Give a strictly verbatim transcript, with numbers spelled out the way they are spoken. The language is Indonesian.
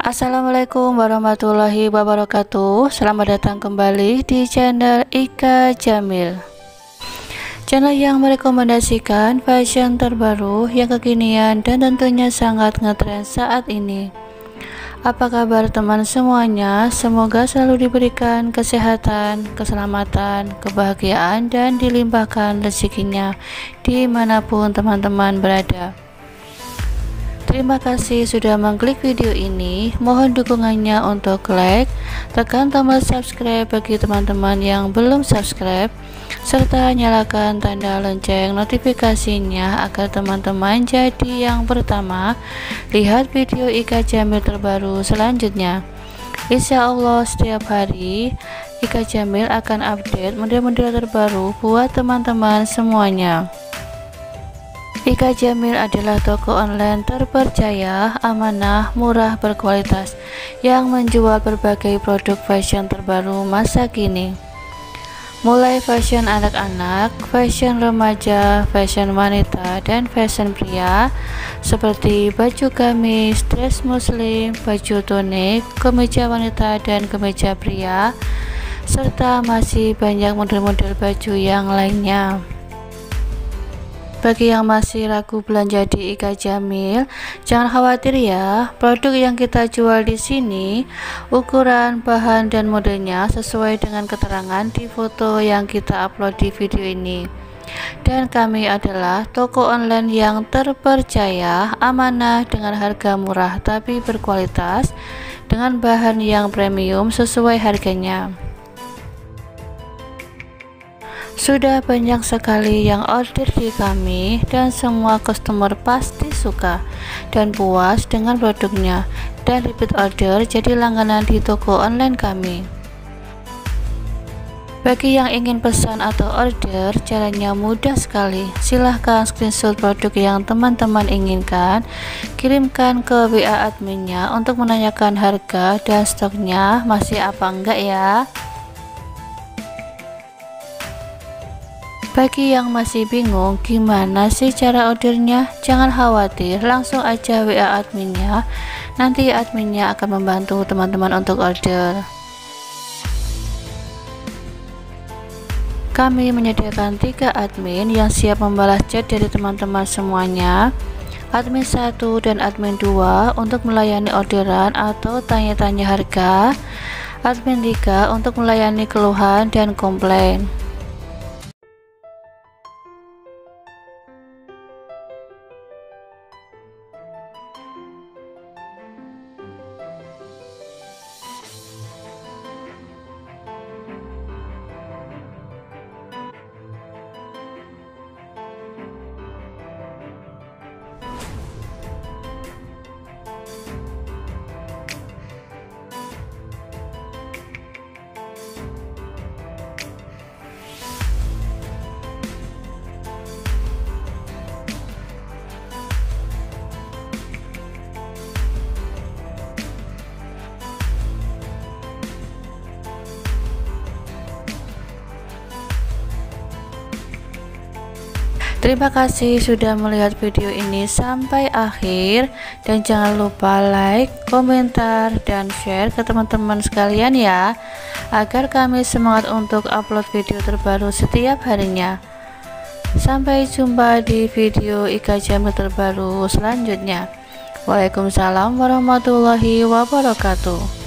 Assalamualaikum warahmatullahi wabarakatuh. Selamat datang kembali di channel Ika Jamil, channel yang merekomendasikan fashion terbaru yang kekinian dan tentunya sangat ngetrend saat ini. Apa kabar teman semuanya? Semoga selalu diberikan kesehatan, keselamatan, kebahagiaan, dan dilimpahkan rezekinya dimanapun teman-teman berada. Terima kasih sudah mengklik video ini. Mohon dukungannya untuk like, tekan tombol subscribe bagi teman-teman yang belum subscribe, serta nyalakan tanda lonceng notifikasinya agar teman-teman jadi yang pertama lihat video Ika Jamil terbaru selanjutnya. Insya Allah setiap hari Ika Jamil akan update model-model terbaru buat teman-teman semuanya. Ika Jamil adalah toko online terpercaya, amanah, murah, berkualitas yang menjual berbagai produk fashion terbaru masa kini. Mulai fashion anak-anak, fashion remaja, fashion wanita, dan fashion pria seperti baju gamis, dress muslim, baju tonik, kemeja wanita, dan kemeja pria, serta masih banyak model-model baju yang lainnya. Bagi yang masih ragu belanja di Ika Jamil, jangan khawatir ya. Produk yang kita jual di sini, ukuran, bahan, dan modelnya sesuai dengan keterangan di foto yang kita upload di video ini. Dan kami adalah toko online yang terpercaya, amanah, dengan harga murah tapi berkualitas, dengan bahan yang premium sesuai harganya. Sudah banyak sekali yang order di kami dan semua customer pasti suka dan puas dengan produknya dan repeat order jadi langganan di toko online kami. Bagi yang ingin pesan atau order, caranya mudah sekali. Silahkan screenshot produk yang teman-teman inginkan, kirimkan ke W A adminnya untuk menanyakan harga dan stoknya masih apa enggak ya. Bagi yang masih bingung gimana sih cara ordernya, jangan khawatir, langsung aja W A adminnya, nanti adminnya akan membantu teman-teman untuk order. Kami menyediakan tiga admin yang siap membalas chat dari teman-teman semuanya. Admin satu dan admin dua untuk melayani orderan atau tanya-tanya harga. Admin tiga untuk melayani keluhan dan komplain. Terima kasih sudah melihat video ini sampai akhir, dan jangan lupa like, komentar, dan share ke teman-teman sekalian ya, agar kami semangat untuk upload video terbaru setiap harinya. Sampai jumpa di video Ika Jamil terbaru selanjutnya. Waalaikumsalam warahmatullahi wabarakatuh.